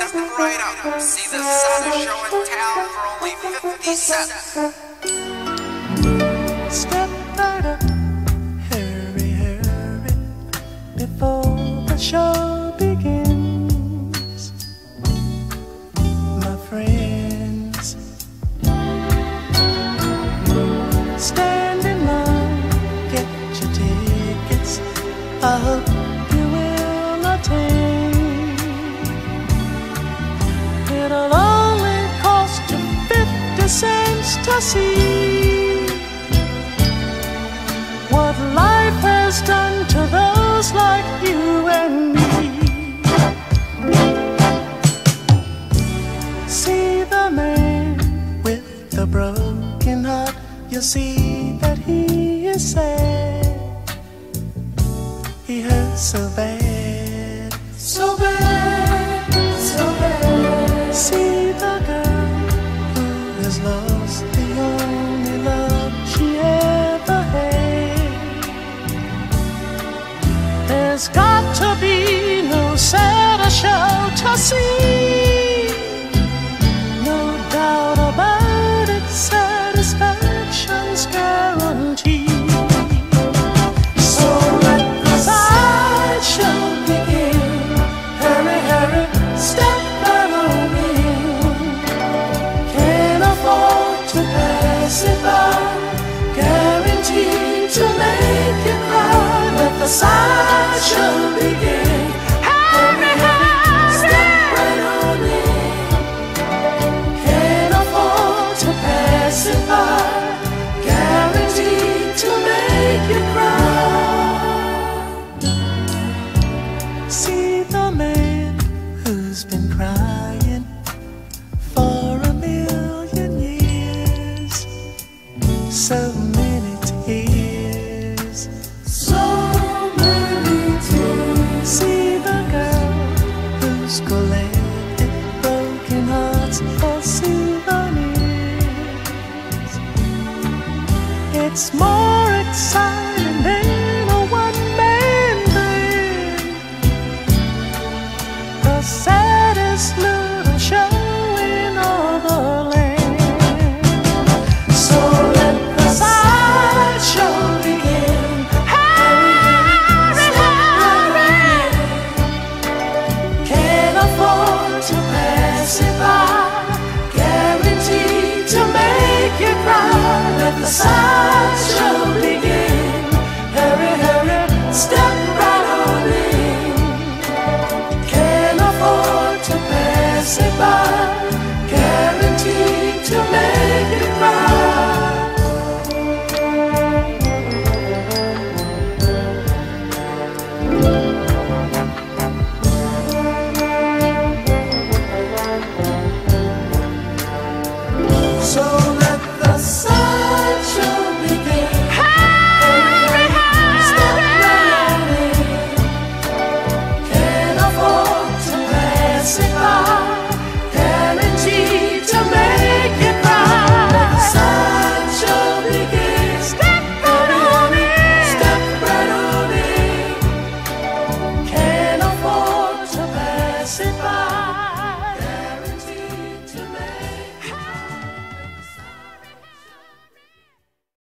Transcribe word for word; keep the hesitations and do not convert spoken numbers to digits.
Step right up. See the Sideshow in town for only fifty cents. Step right up. Hurry, hurry, before the show begins. My friends, stand in line, get your tickets. I hope you will attain. It'll only cost you fifty cents to see what life has done to those like you and me. See the man with the broken heart. You'll see that he is sad. He hurts so bad, so bad, so bad. See the girl who has lost the only love she ever had. There's got to be no sadder show to see. No doubt about it, satisfaction's guaranteed. So let the sideshow begin. Hurry, hurry, step right on in. Can't afford to pass it by. Guaranteed to make you cry. Let the sideshow begin. Hurry, hurry, step right on in. Can't afford to pass it by. Guaranteed to make you cry. See the man who's been crying for a million years. So many tears, so many tears. See the girl who's collected broken hearts for souvenirs. It's more exciting than a one-man band. The saddest little show in all the land. So let the sideshow begin. Hurry, hurry, can't afford to pass it by. Guaranteed to make you cry. Let the sideshow